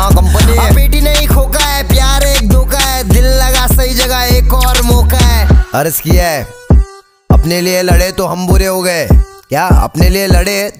हाँ कंपनी है। बेटी नहीं खोका है, प्यार एक धोखा है, दिल लगा सही जगह एक और मौका है। अर्ज किया है अपने लिए लड़े तो हम बुरे हो गए, क्या अपने लिए लड़े